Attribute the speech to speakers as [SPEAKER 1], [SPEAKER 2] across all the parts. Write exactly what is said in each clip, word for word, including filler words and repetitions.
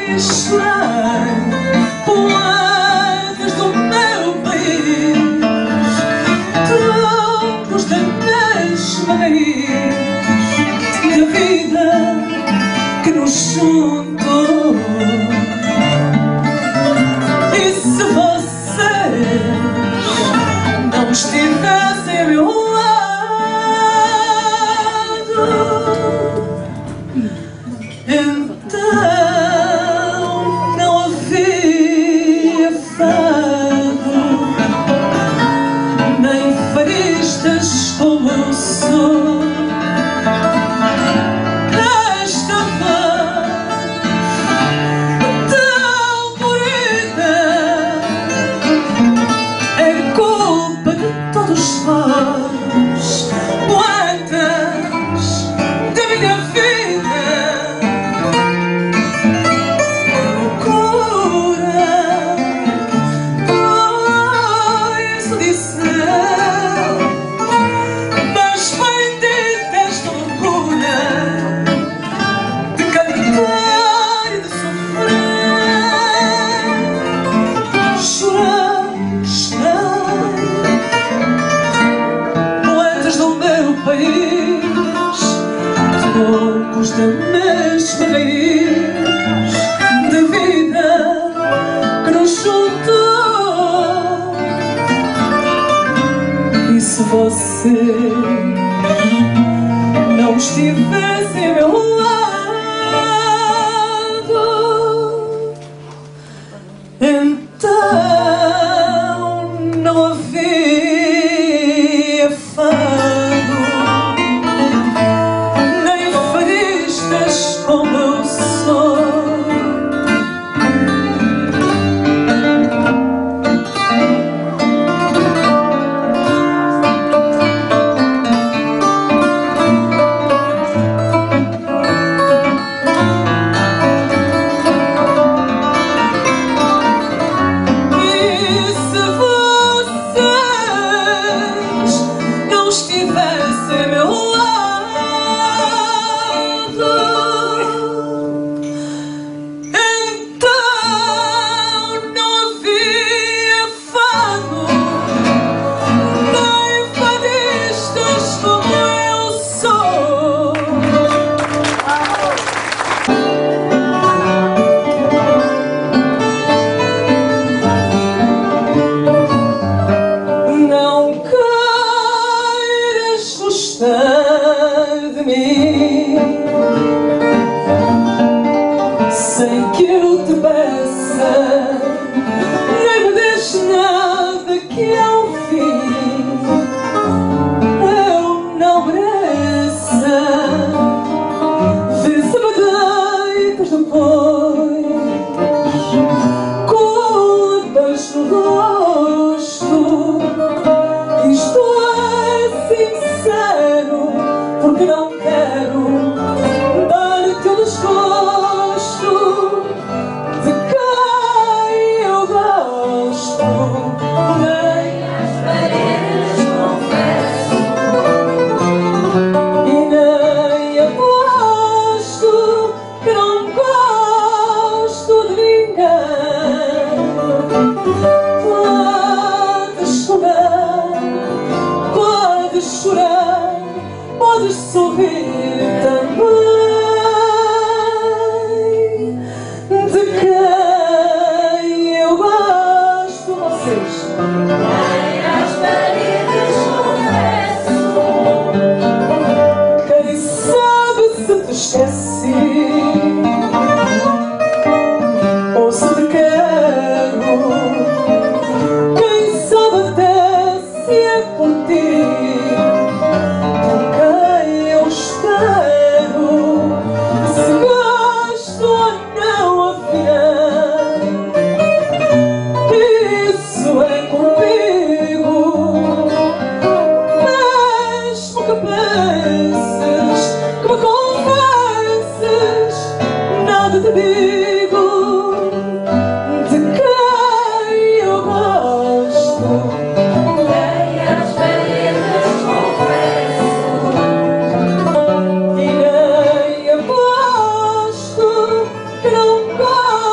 [SPEAKER 1] Não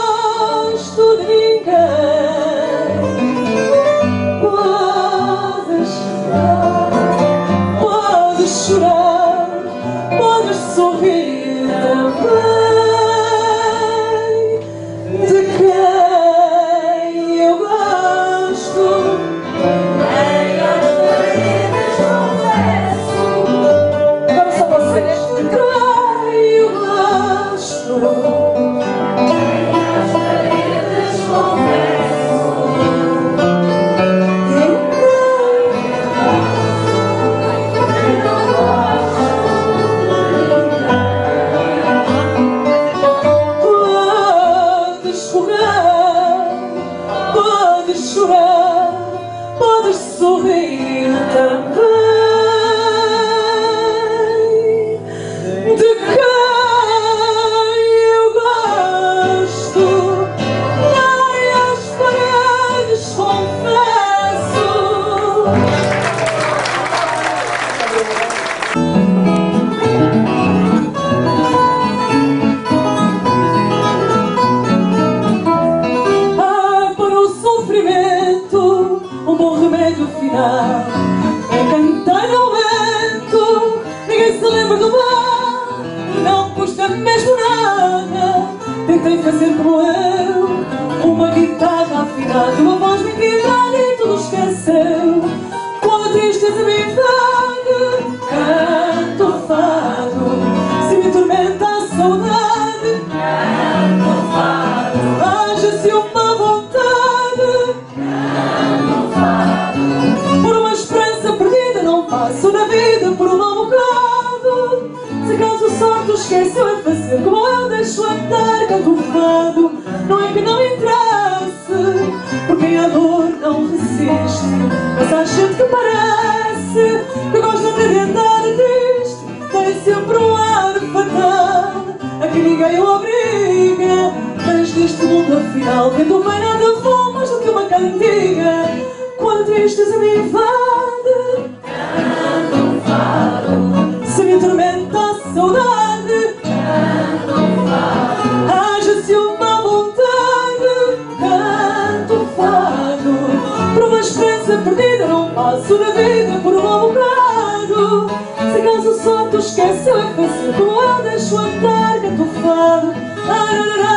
[SPEAKER 1] fado, uma voz me quebrada e tudo esqueceu. Quando a tristeza me invade, canto o fado. Se me tormenta a saudade, canto o fado. Haja-se uma vontade, canto o fado. Por uma esperança perdida não passo na vida por um mau bocado. Se acaso sorte o esqueceu é fazer como eu deixo andar, canto o fado. Não é que não interesse, porque a dor não resiste. Mas há gente que parece que gosta de andar triste, tem sempre um ar fatal a que ninguém o obriga. Mas neste mundo afinal vendo bem nada vou mais do que uma cantiga. Quando a tristeza me invade, canto um fado. Se me tormenta a saudade, canto um fado. Haja-se uma vontade, canto um fado. Por uma esperança perdida não passo na vida por um mau bocado. Se acaso só tu esqueceu é fácil como eu deixo andar, canto um fado.